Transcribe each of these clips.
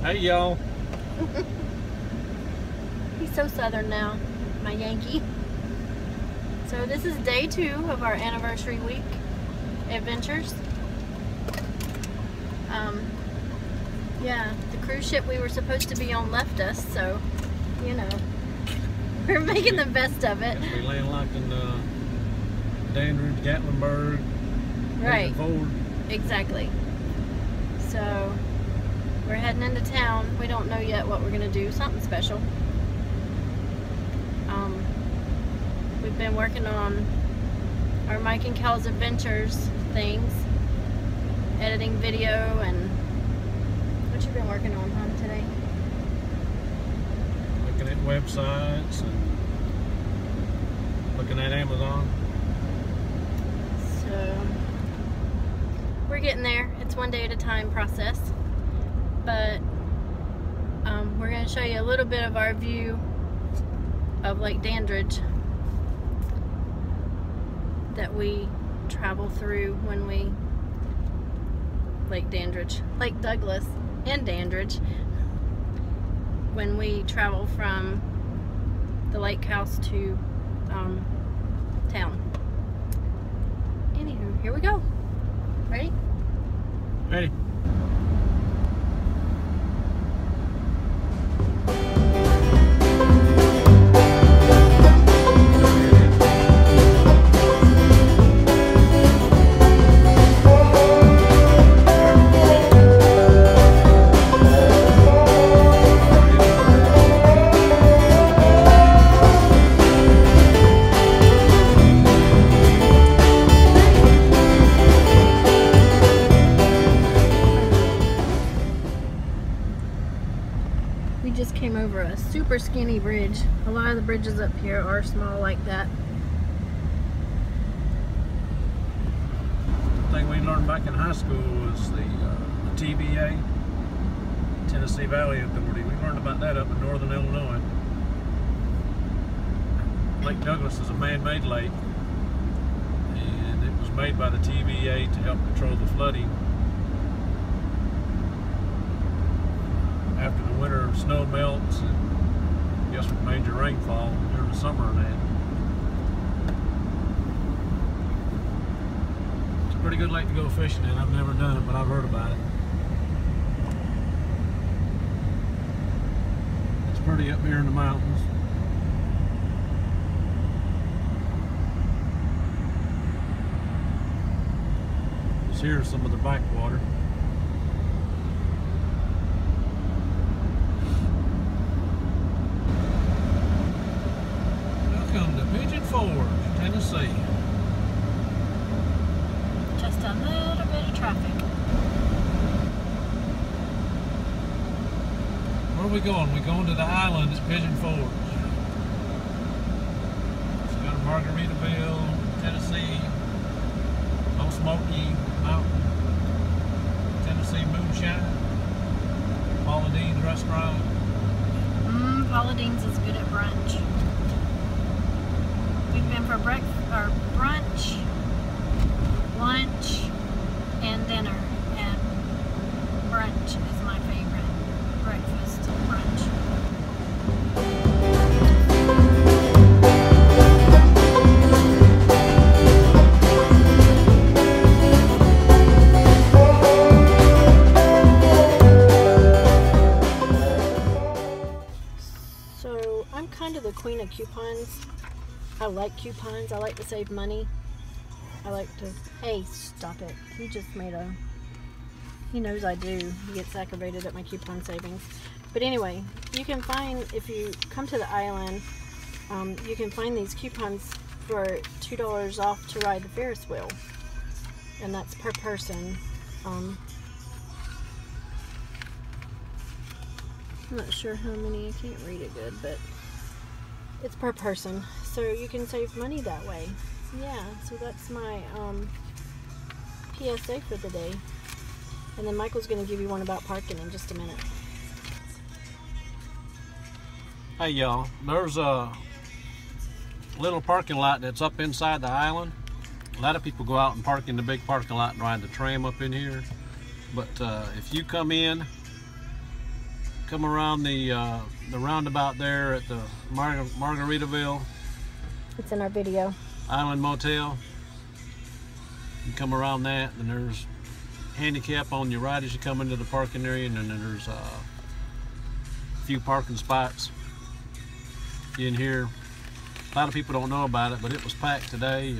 Hey y'all. He's so southern now, my Yankee. So this is day 2 of our anniversary week adventures. Yeah, the cruise ship we were supposed to be on left us, so you know, we're making the best of it. We landlocked in Dandridge, Gatlinburg, Right. Pigeon Forge. Exactly. So we're heading into town. We don't know yet what we're gonna do. Something special. We've been working on our MikenKelsAdventures things, editing video, and what you been working on, hon, today? Looking at websites and looking at Amazon. So we're getting there. It's one day at a time process, but we're going to show you a little bit of our view of Lake Dandridge that we travel through when we Lake Douglas and Dandridge, when we travel from the lake house to town. Anywho, here we go. Ready? Ready. We just came over a super skinny bridge. A lot of the bridges up here are small like that. The thing we learned back in high school was the TVA, Tennessee Valley Authority. We learned about that up in northern Illinois. Lake Douglas is a man-made lake, and it was made by the TVA to help control the flooding after the winter snow melts and I guess with major rainfall during the summer and that. It's a pretty good lake to go fishing in. I've never done it, but I've heard about it. It's pretty up here in the mountains. Here's some of the backwater. Welcome to Pigeon Forge, Tennessee. Just a little bit of traffic. Where are we going? We're going to the island at Pigeon Forge. It's got a Margaritaville, Tennessee, Old Smoky Mountain, Tennessee Moonshine, Paula Dean's restaurant. Paula Dean's is good at brunch. We've been for brunch, lunch, and dinner. And brunch is my favorite breakfast brunch. I'm kind of the queen of coupons. I like coupons. I like to save money. I like to... Hey, stop it. He just made a... He knows I do. He gets aggravated at my coupon savings. But anyway, you can find, if you come to the island, you can find these coupons for $2 off to ride the Ferris Wheel. And that's per person. I'm not sure how many. I can't read it good, but it's per person, so you can save money that way. Yeah, so that's my PSA for the day. And then Michael's going to give you one about parking in just a minute. Hey y'all, there's a little parking lot that's up inside the island. A lot of people go out and park in the big parking lot and ride the tram up in here. But if you come in come around the roundabout there at the Margaritaville. It's in our video. Island Motel. You come around that, and there's handicap on your right as you come into the parking area, and then there's a few parking spots in here. A lot of people don't know about it, but it was packed today.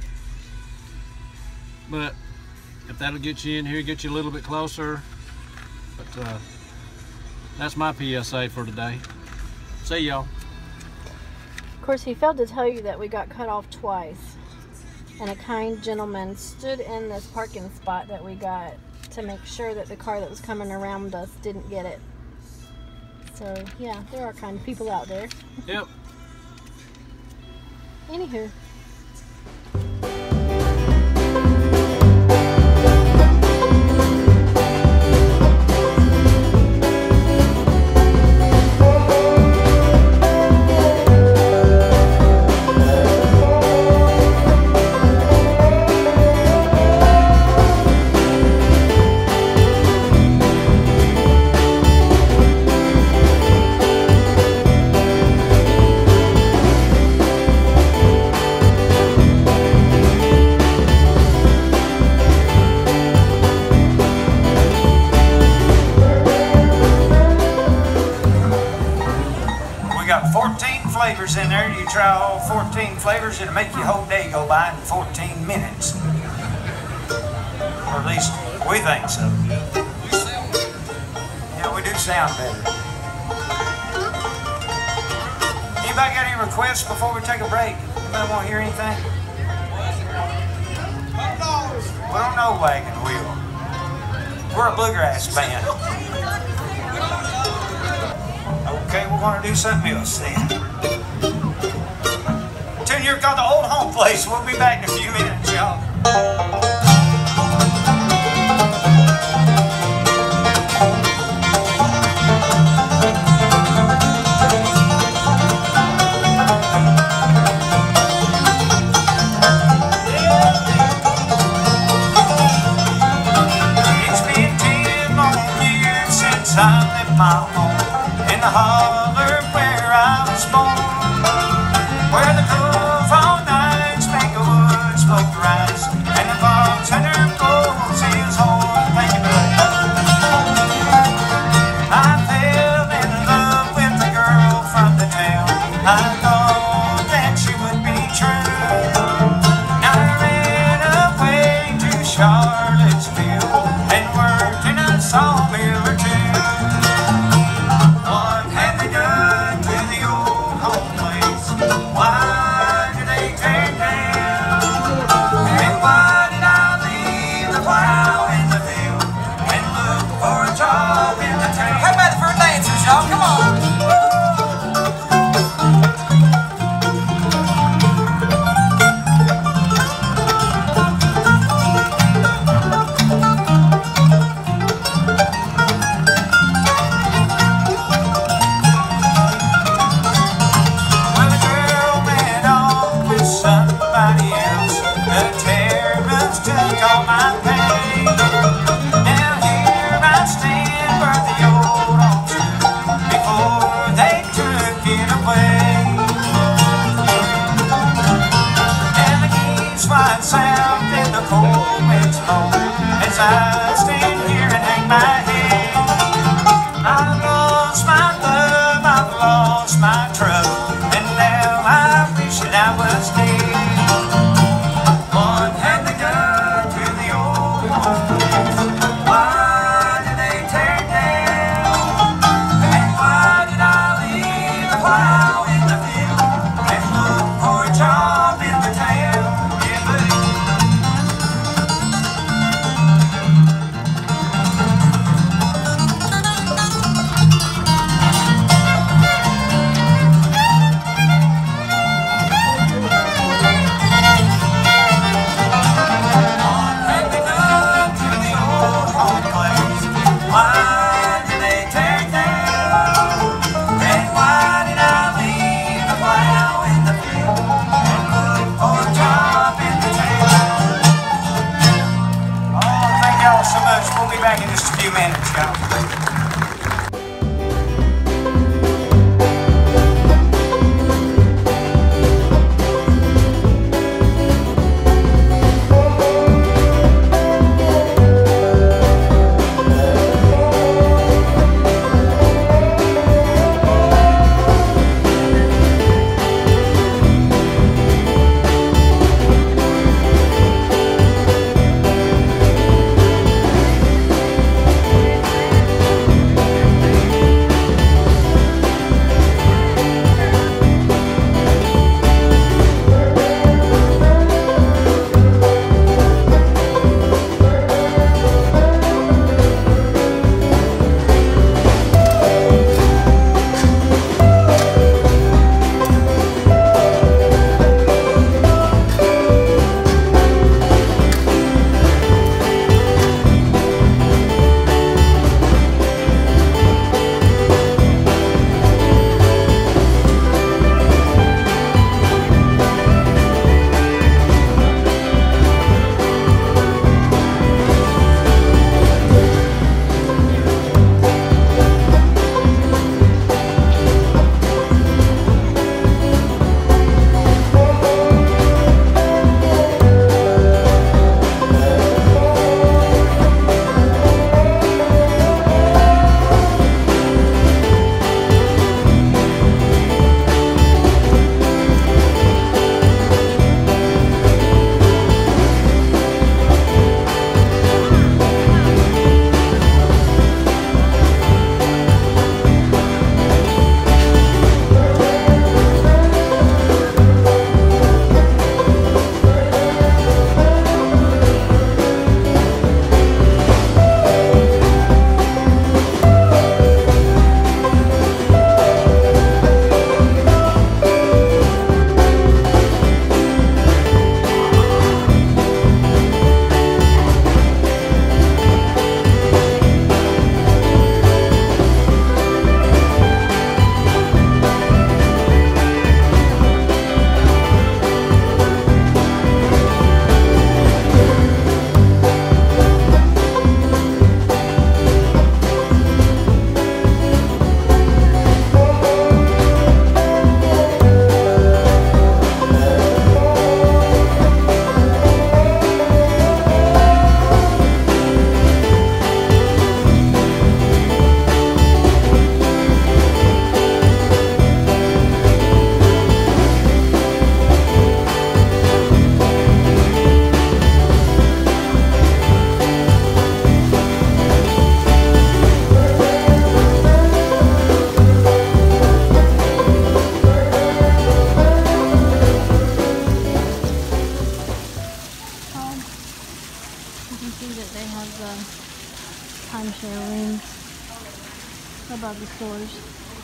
But if that'll get you in here, get you a little bit closer. But that's my PSA for today. See y'all. Of course, he failed to tell you that we got cut off twice. And a kind gentleman stood in this parking spot that we got to make sure that the car that was coming around us didn't get it. So, yeah, there are kind people out there. Yep. Anywho. In there, you try all 14 flavors, it'll make your whole day go by in 14 minutes. Or at least we think so. Yeah, we do sound better. Anybody got any requests before we take a break? Anybody want to hear anything? We don't know Wagon Wheel. We're a bluegrass band. Okay, we're going to do something else then. Tune here called The Old Home Place. We'll be back in a few minutes, y'all. It's been 10 long years since I left my home in the holler where I was born. Where the cool fall nights make the woods smoke rise, and the bartender blows his horn. Thank you, buddy. I fell in love with the girl from the town. I thought that she would be true. Now I ran away to Charlottesville and worked in a sawmill or two. What have we done to the old home place? Why did they tear down? And why did I leave the plow in the field and look for a job in the town? How about the first dancers, y'all? Come on! As I stand here and hang my head, I've lost my love, I've lost my trust, and now I wish that I was dead. What have they done to the old home place? Why did they tear down? And why did I leave the plow in the field and look for a job in the town? Yeah, buddy. Back in just a few minutes, y'all. timeshare rooms above the stores.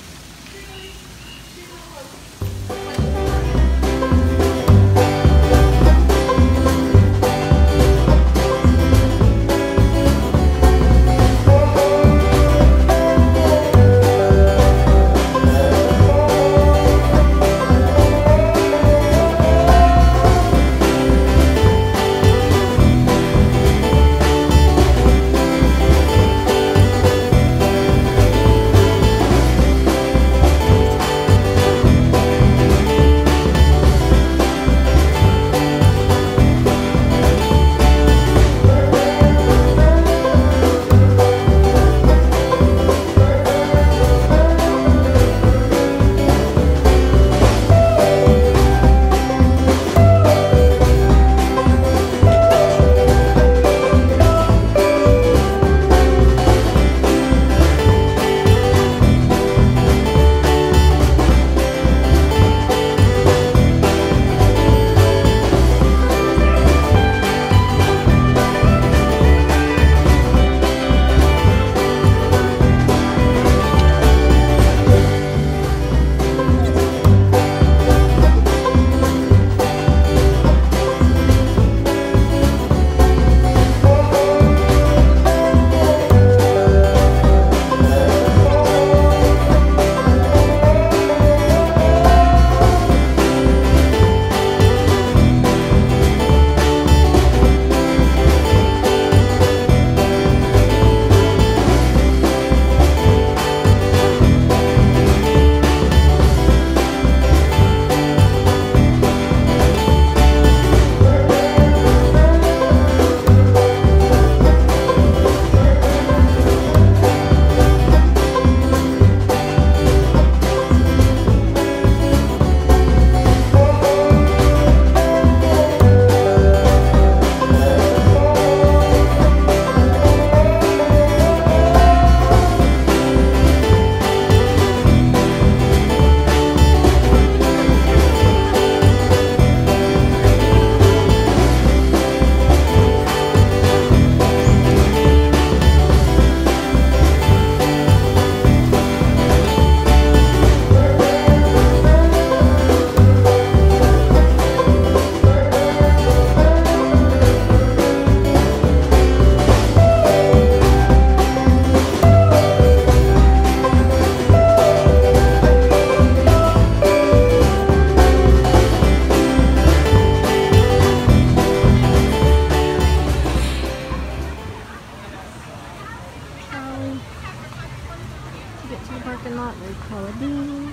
Parking lot, we call it B.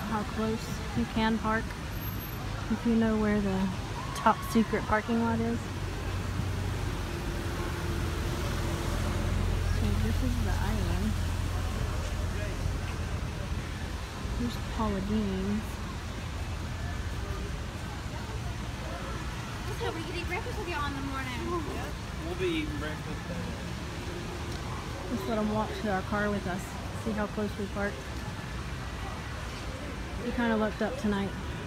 how close you can park if you know where the top secret parking lot is. So this is the island. Here's Paula Dean's. So we can eat breakfast with you on the morning. We'll be eating breakfast. Just let them walk to our car with us. See how close we parked. We kind of looked up tonight.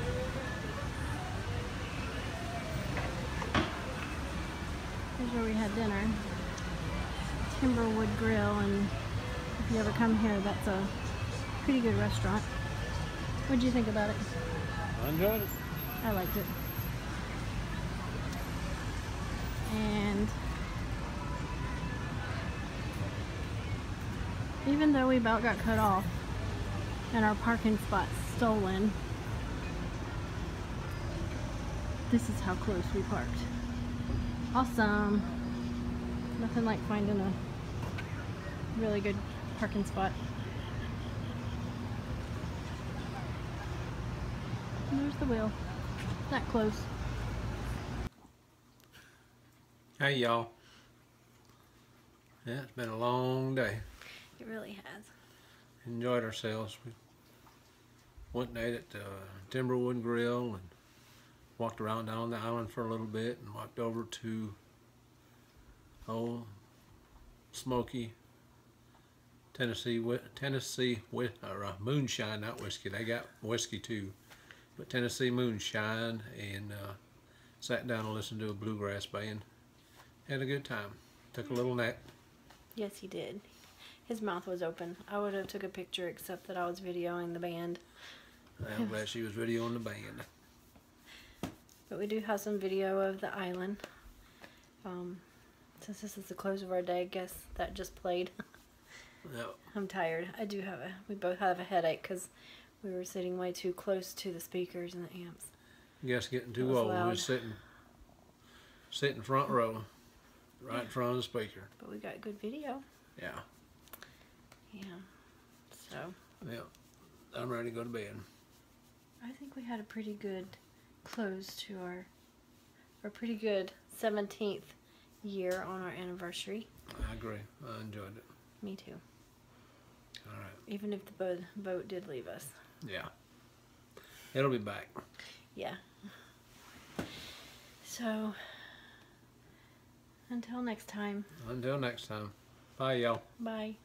Here's where we had dinner. Timberwood Grill, and if you ever come here, that's a pretty good restaurant. What'd you think about it? I enjoyed it. I liked it. And even though we about got cut off and our parking spot stolen, this is how close we parked. Awesome. Nothing like finding a really good parking spot. And there's the wheel. That close. Hey y'all. Yeah, it's been a long day. It really has. Enjoyed ourselves. We went and ate at Timberwood Grill and walked around down the island for a little bit and walked over to Smoky Tennessee moonshine, not whiskey. They got whiskey too, but Tennessee moonshine, and sat down and listened to a bluegrass band. Had a good time. Took a little nap. Yes, he did. His mouth was open. I would have took a picture, except that I was videoing the band. I'm glad she was videoing the band. But we do have some video of the island. Since this is the close of our day, I guess that just played. Yep. I'm tired. We both have a headache because we were sitting way too close to the speakers and the amps. Guess getting It too was old. loud. We was sitting front row, right in front of the speaker. But we got good video. Yeah. Yeah. So. Yeah. I'm ready to go to bed. I think we had a pretty good close to our pretty good 17th year on our anniversary. I agree. I enjoyed it. Me too. All right. Even if the boat did leave us. Yeah. It'll be back. Yeah. So, until next time. Until next time. Bye, y'all. Bye.